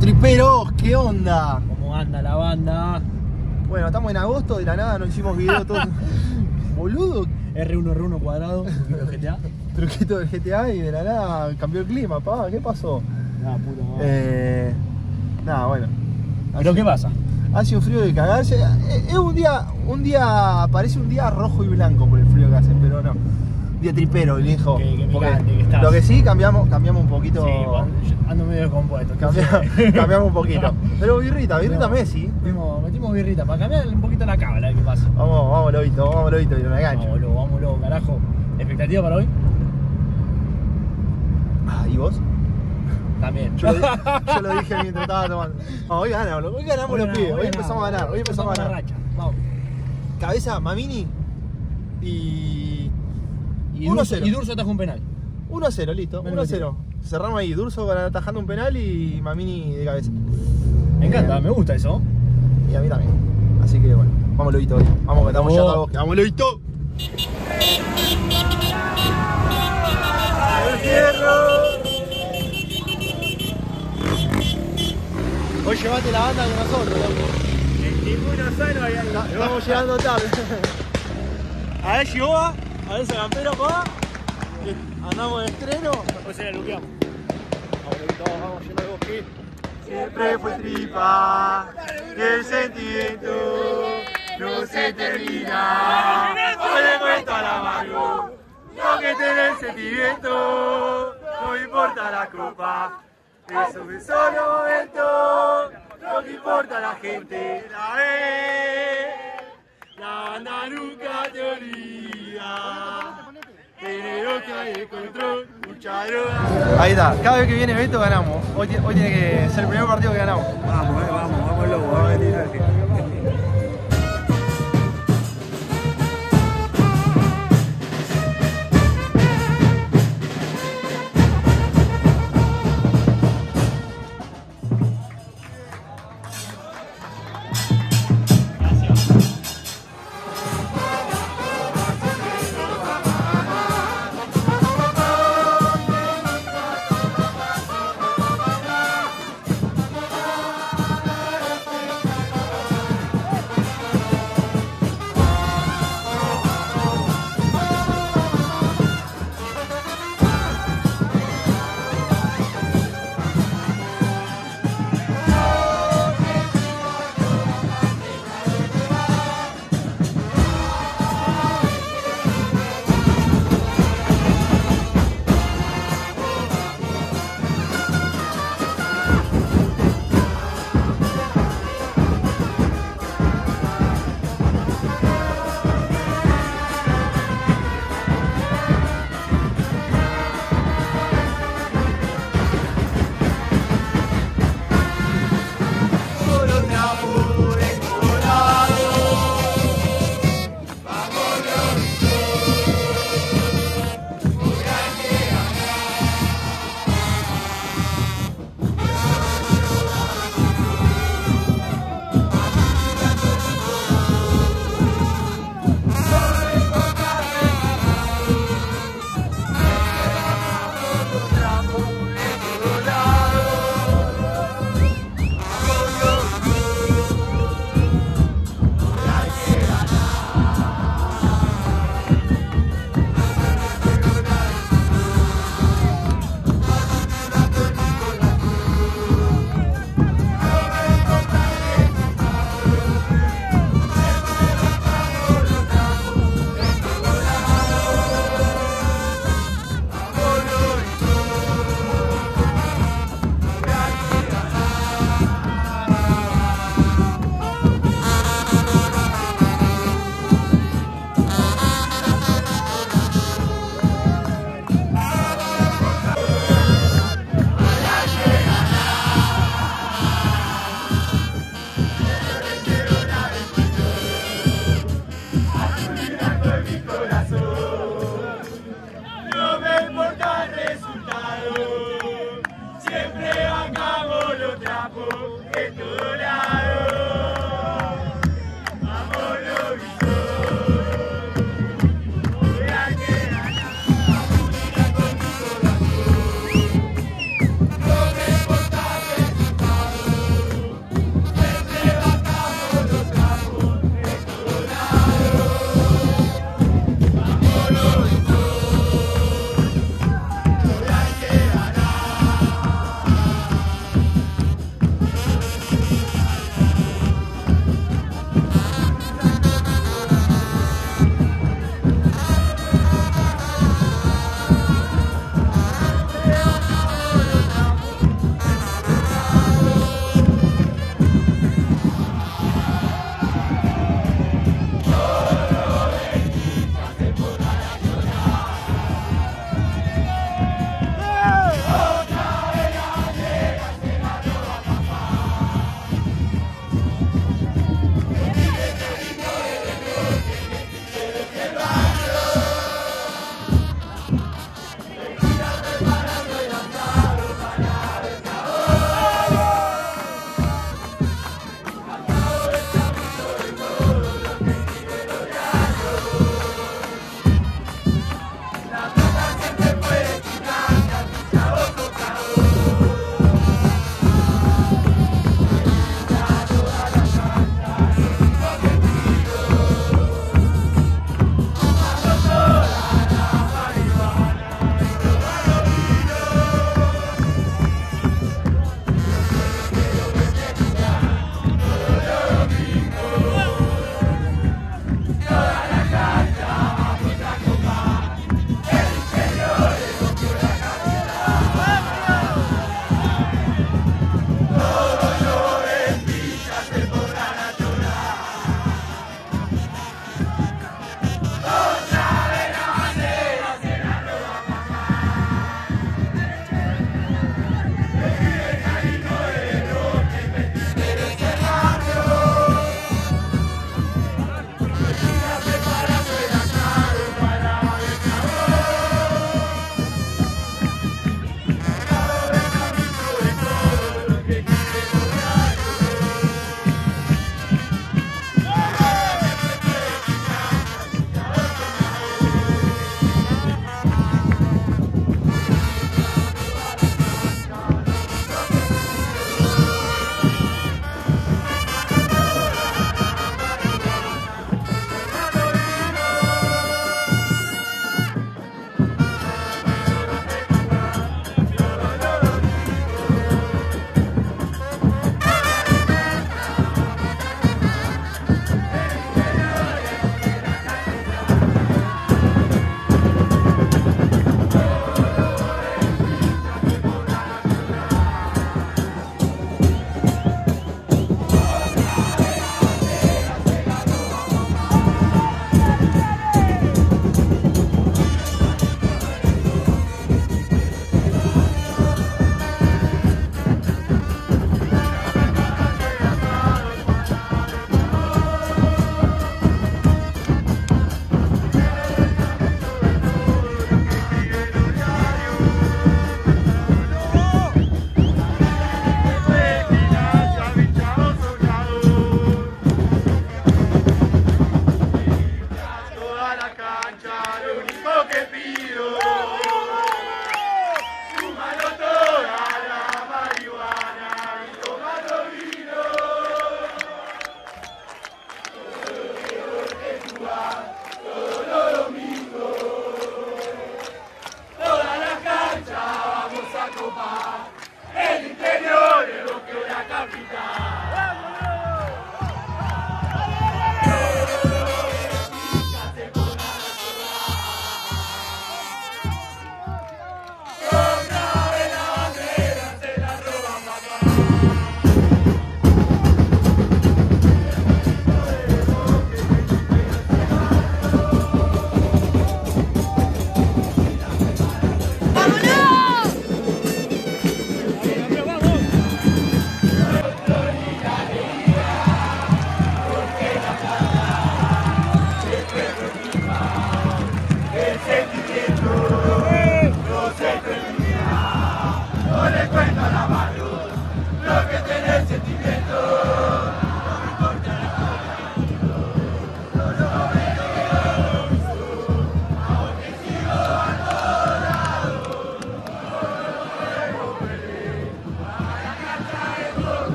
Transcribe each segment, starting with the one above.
Triperos, ¿qué onda? ¿Cómo anda la banda? Bueno, estamos en agosto, de la nada no hicimos video todo. Boludo, R1 cuadrado, truquito de GTA. truquito del GTA y de la nada cambió el clima, pa, ¿qué pasó? Nada, puta madre. Nada, bueno. ¿Pero qué pasa? Hace un frío de cagarse. Es un día, parece un día rojo y blanco por el frío que hace, pero no. Día tripero, viejo. Que Porque picante que estás. lo que sí, cambiamos un poquito. Sí, yo ando medio descompuesto. Cambiamos un poquito. Pero birrita Messi. Metimos birrita para cambiar un poquito la cábala, a ver qué pasa. Vamos, lobito, y me engancho. Vámonos, carajo. ¿Expectativa para hoy? ¿Y vos? También. Yo lo dije mientras estaba tomando. No, hoy ganamos los pibes, hoy empezamos a ganar, Racha. Vamos. Cabeza, Mamini y 1-0. Y Durso ataja un penal. 1-0, listo, 1-0. Cerramos ahí, Durso atajando un penal y Mamini de cabeza. Me encanta, me gusta eso. Y a mí también. Así que bueno, vamos lobito hoy. Vamos que estamos ya al bosque. ¡Vamos lobito! ¡El fierro! Hoy llevate la banda con nosotros, loco. Ninguno sano ahí. Estamos llegando tarde. A ver, Chihuahua. A ver, ese campero, pa. Andamos de estreno. Después se la luqueamos. Vamos yendo al bosque. Siempre fue tripa, el sentimiento no se termina. Hoy le cuento al amargo, lo que tiene el sentimiento, no importa la copa. Es un solo momento, lo que importa a la gente la ve. La banda nunca te olvida. Tiene lo que hay de control, mucha droga. Ahí está, cada vez que viene Beto ganamos. Hoy tiene que ser el primer partido que ganamos. Vamos, loco, vamos a venir.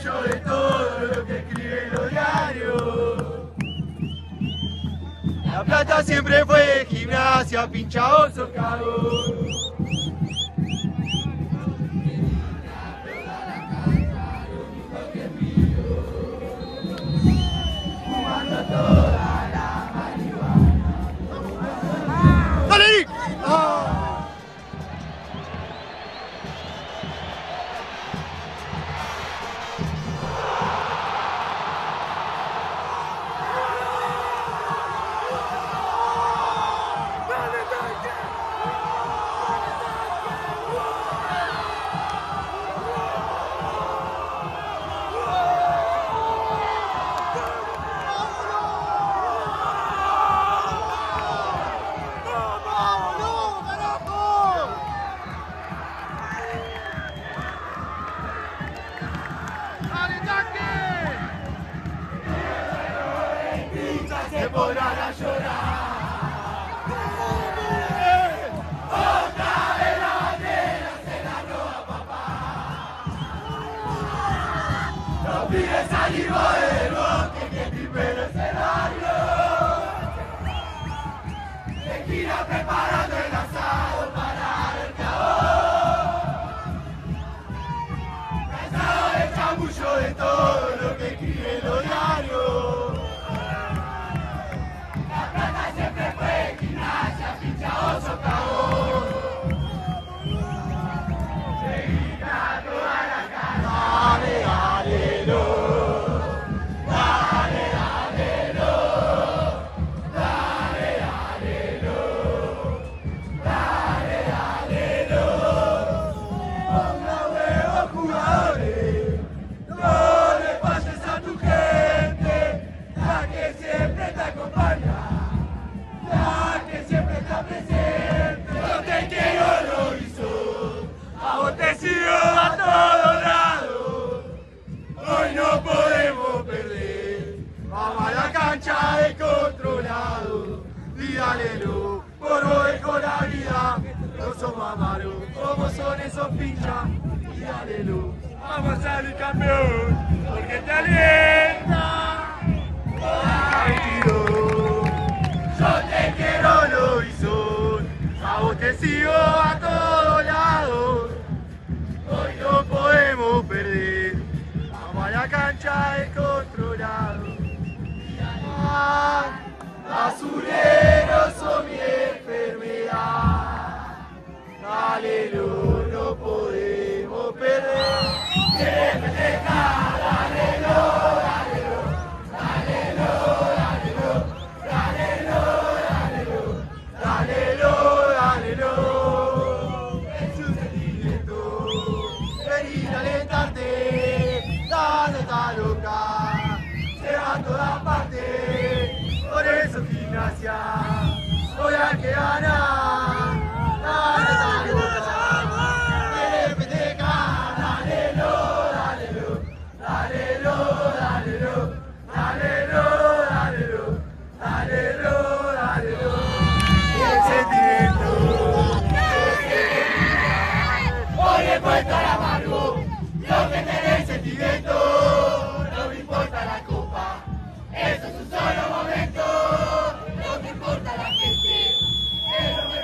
orgullo de todo lo que escribe los diarios. La Plata siempre fue Gimnasia, pinchado, socado. ¡Dale! Se podrán a llorar. Otra vez la bandera se la roba papá. Los pibes salimos del bosque que primero escenario. Tequila preparando el asado para el cabo. Cansado del chamullo de todo lo que escribe los diarios. Alelo, por hoy con la vida, no somos amaros, como son esos pinchas, y alelo, vamos a salir campeón, porque te alienta, yo te quiero, lo hizo, a vos te sigo a todos lados, hoy no podemos perder, vamos a la cancha descontrolado. Basureros son mi enfermedad, Alelo, no podemos perder. Siempre dejar, Alelo, Alelo, Alelo, Alelo, Alelo, Alelo, Alelo, Alelo. Es un sentimiento, venir a alentarte, dale esta loca, se va a todas partes. Por eso Gimnasia, hoy hay que ganar. Dale, dale, dale, pendeja, dalelo, dalelo, dalelo, dalelo, dalelo, dalelo, dalelo, dalelo. Y el sentimiento, hoy he puesto el amargo, lo que tenés sentimiento, no me importa la copa, eso es un solo momento. No me importa la gente, pero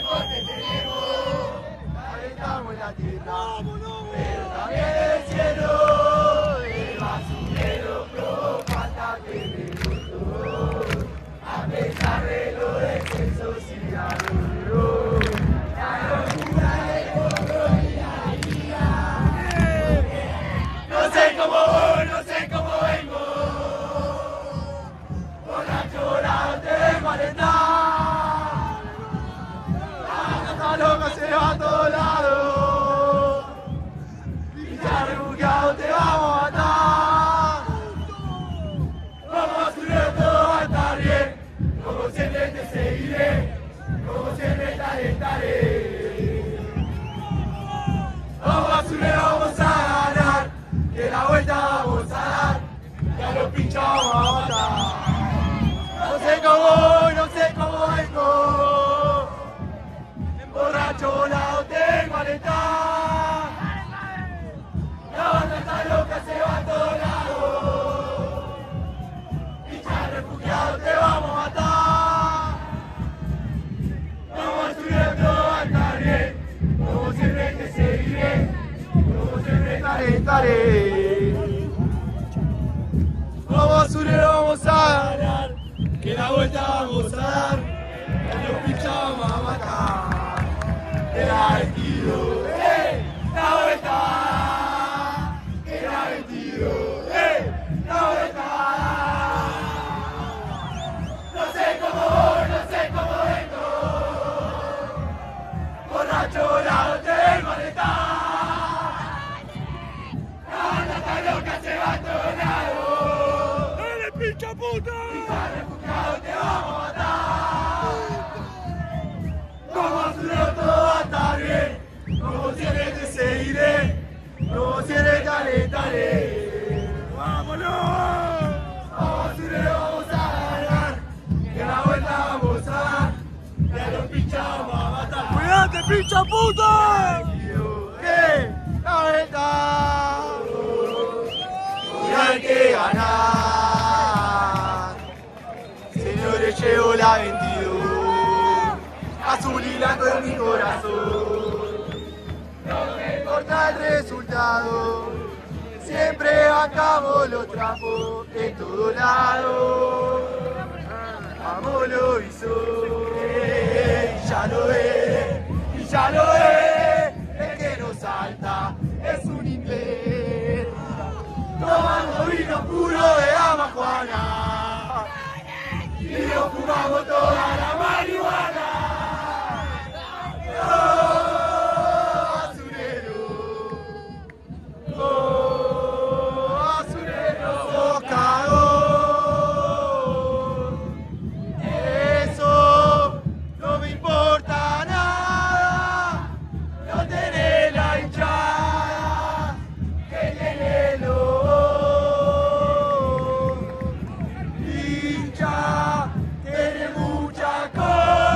que la vuelta vamos a dar, que nos pinchamos a matar. Era 22, la vuelta, era 22, la vuelta. No sé cómo vengo, borracho la del malestar. La banda está loca, se va a todos lados. ¡Dale, pincha puta! Te vamos a matar. Como basurero todo va a estar bien. Como siempre te seguiré. Como siempre te alentaré. ¡Vámonos! Como basurero vamos a ganar. Que la vuelta vamos a dar. Ya los pinchamos a matar. ¡Cuidate, pincha puta! La vuelta. Y hay que ganar. Señores, llevo la 22, azul y blanco en mi corazón. No me importa el resultado, siempre bancamos los trapos en todo lado. Vamos lo hizo, y ya lo ve, y ya lo ve, el que nos salta es un inglés. Tomando vino puro de Amajuana y nos fumamos toda la marihuana. Oh, basurero, sos cagón. Eso no me importa nada, no tenés la hinchada que tiene el hincha, tiene mucha cosa.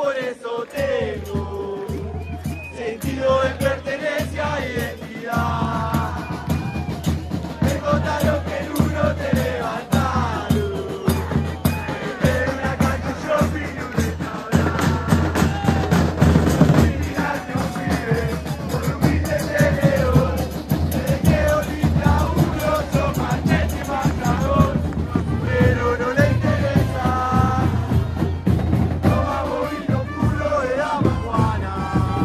por eso tengo sentido de pertenencia e identidad. Me contaron que en uno te levantaron, en una cancha, un shopping y un restaurante. Miraste un pibe con un humilde león, te quedó linda uno, son machete y matador, pero no le interesa. Tomamos vino puro de dama Juana,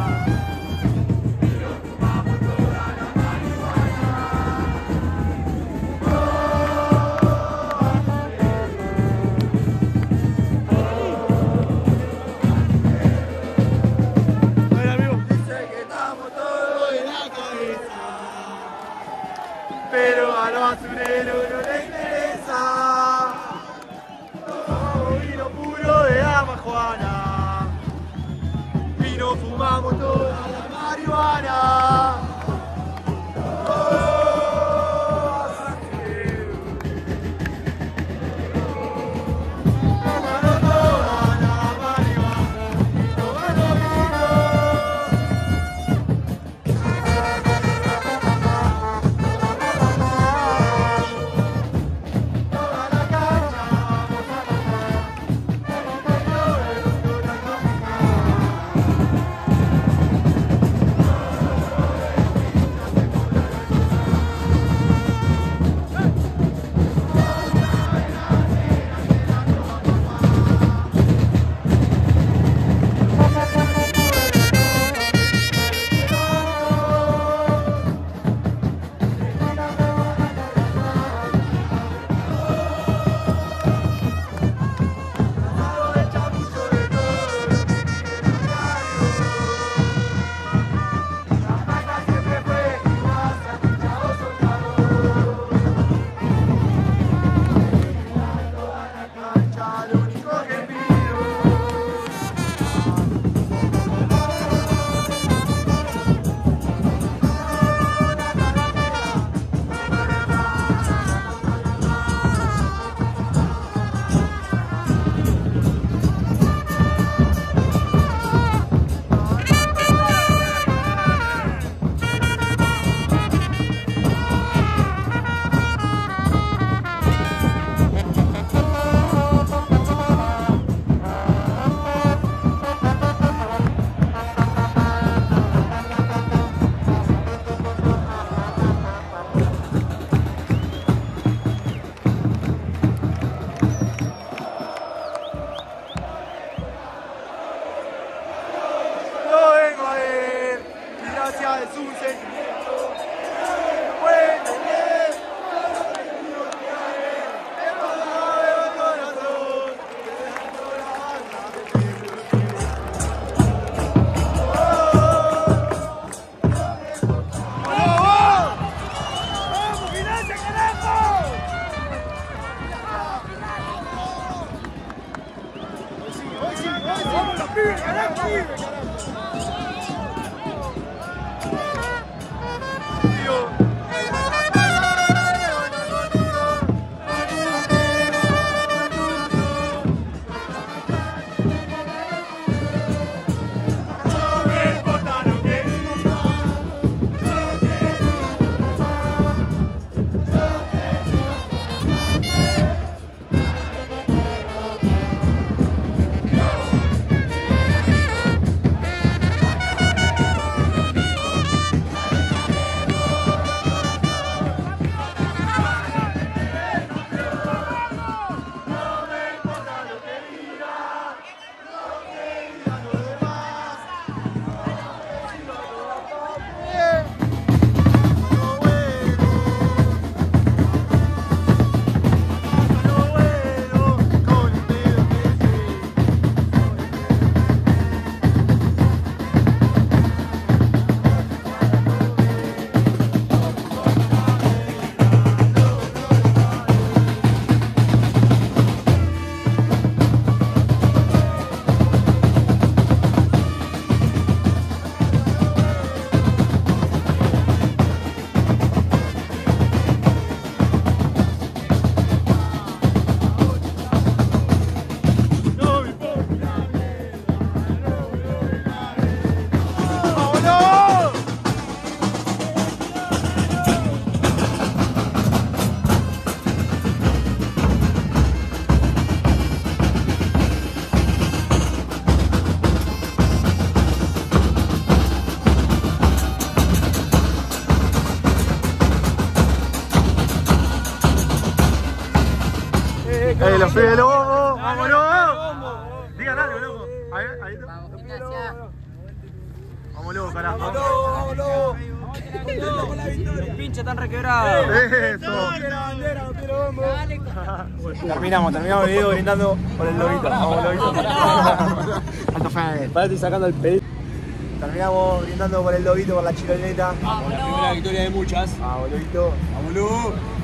pero fumamos toda la marihuana. Bueno, amigo. Dice que estamos todos en la cabeza, pero a los basureros no les interesa. Tomamos vino puro de dama Juana, vino fumamos toda la marihuana. Tomamos toda la marihuana y tomamos vino. Toda la cancha vamos a pasar, el interior es una crónica. Lo único que pido lo vengo a ver y gracias de su sentimiento no puede entender el pasado del corazón dejando la banda de ¡Vamos, Gimnasia, carajo! ¡Vamos los pibes, carajo! Los pibes de Lobo, vámonos. Digan algo, loco. Ahí está. Vamos, gimnasia. Vamos, Lobo, carajo. ¡Vamos! Los pinches están requebrados. Eso. Terminamos el video brindando por el lobito. Vamos, lobito. Alto fan. Pará, estoy sacando el pedido. Terminamos brindando por el lobito, por la chiloneta. La primera victoria de muchas. Vamos, lobito. ¡Vámonos!